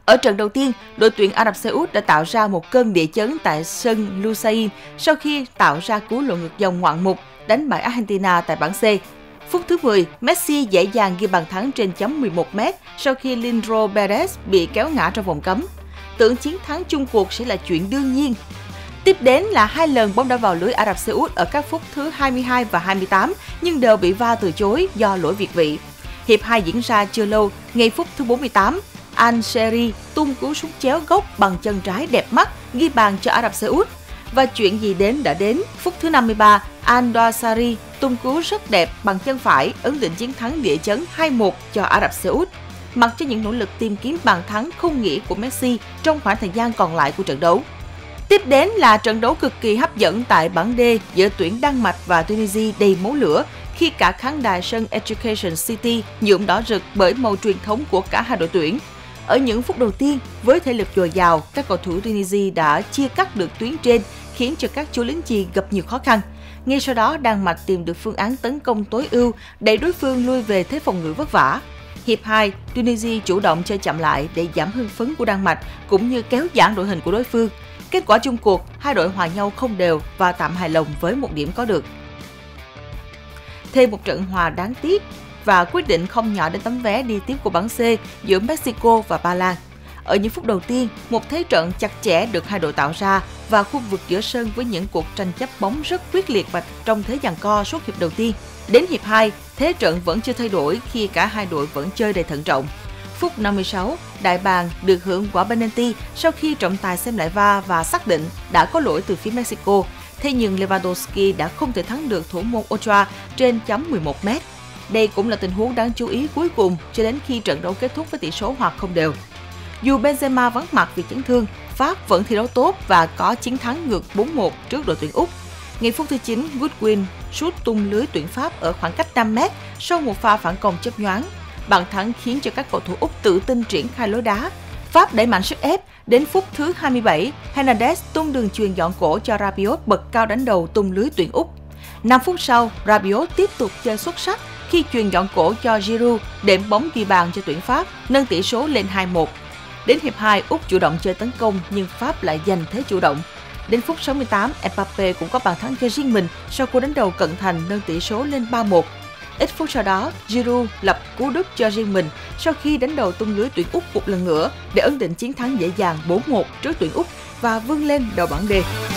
Ở trận đầu tiên, đội tuyển Ả Rập Xê Út đã tạo ra một cơn địa chấn tại sân Lusail sau khi tạo ra cú lội ngược dòng ngoạn mục đánh bại Argentina tại bảng C. Phút thứ 10, Messi dễ dàng ghi bàn thắng trên chấm 11m sau khi Leandro Paredes bị kéo ngã trong vòng cấm. Tưởng chiến thắng chung cuộc sẽ là chuyện đương nhiên. Tiếp đến là 2 lần bóng đã vào lưới Ả Rập Xê Út ở các phút thứ 22 và 28 nhưng đều bị VAR từ chối do lỗi việt vị. Hiệp 2 diễn ra chưa lâu, ngay phút thứ 48, Al-Shehri tung cú sút chéo góc bằng chân trái đẹp mắt ghi bàn cho Ả Rập Xê Út. Và chuyện gì đến đã đến, phút thứ 53, Al-Dawsari tung cú rất đẹp bằng chân phải ấn định chiến thắng địa chấn 2-1 cho Ả Rập Xê Út. Mặc cho những nỗ lực tìm kiếm bàn thắng không nghĩa của Messi trong khoảng thời gian còn lại của trận đấu. Tiếp đến là trận đấu cực kỳ hấp dẫn tại bảng D giữa tuyển Đan Mạch và Tunisia đầy máu lửa khi cả khán đài sân Education City nhuộm đỏ rực bởi màu truyền thống của cả hai đội tuyển. Ở những phút đầu tiên, với thể lực dồi dào, các cầu thủ Tunisia đã chia cắt được tuyến trên, khiến cho các chú lính chì gặp nhiều khó khăn. Ngay sau đó, Đan Mạch tìm được phương án tấn công tối ưu, đẩy đối phương lui về thế phòng ngự vất vả. Hiệp 2, Tunisia chủ động chơi chậm lại để giảm hưng phấn của Đan Mạch cũng như kéo giãn đội hình của đối phương. Kết quả chung cuộc, hai đội hòa nhau không đều và tạm hài lòng với 1 điểm có được. Thêm một trận hòa đáng tiếc và quyết định không nhỏ đến tấm vé đi tiếp của bảng C giữa Mexico và Ba Lan. Ở những phút đầu tiên, một thế trận chặt chẽ được hai đội tạo ra và khu vực giữa sân với những cuộc tranh chấp bóng rất quyết liệt và trong thế giằng co suốt hiệp đầu tiên. Đến hiệp 2, thế trận vẫn chưa thay đổi khi cả hai đội vẫn chơi đầy thận trọng. Phút 56, đại bàng được hưởng quả penalty sau khi trọng tài xem lại VAR và xác định đã có lỗi từ phía Mexico. Thế nhưng Lewandowski đã không thể thắng được thủ môn Ochoa trên chấm 11m. Đây cũng là tình huống đáng chú ý cuối cùng cho đến khi trận đấu kết thúc với tỷ số hòa không đều. Dù Benzema vắng mặt vì chấn thương, Pháp vẫn thi đấu tốt và có chiến thắng ngược 4-1 trước đội tuyển Úc. Ngay phút thứ 9, Goodwin sút tung lưới tuyển Pháp ở khoảng cách 5m sau một pha phản công chớp nhoáng. Bàn thắng khiến cho các cầu thủ Úc tự tin triển khai lối đá. Pháp đẩy mạnh sức ép. Đến phút thứ 27, Hernandez tung đường chuyền dọn cổ cho Rabiot bật cao đánh đầu tung lưới tuyển Úc. 5 phút sau, Rabiot tiếp tục chơi xuất sắc khi chuyền dọn cổ cho Giroud đệm bóng ghi bàn cho tuyển Pháp, nâng tỷ số lên 2-1. Đến hiệp 2, Úc chủ động chơi tấn công nhưng Pháp lại giành thế chủ động. Đến phút 68, Mbappe cũng có bàn thắng cho riêng mình sau cú đánh đầu cận thành nâng tỷ số lên 3-1. Ít phút sau đó, Giroud lập cú đúp cho riêng mình sau khi đánh đầu tung lưới tuyển Úc một lần nữa để ấn định chiến thắng dễ dàng 4-1 trước tuyển Úc và vươn lên đầu bảng D.